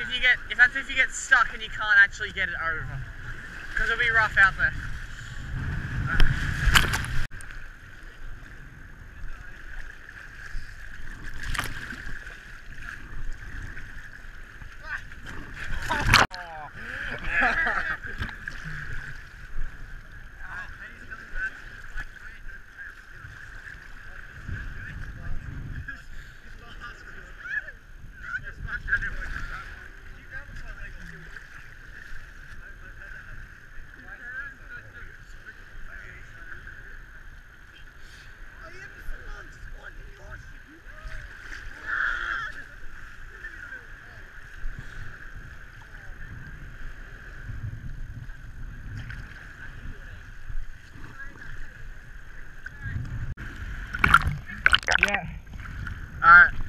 if you get stuck and you can't actually get it over, because it'll be rough out there. Yeah. Alright.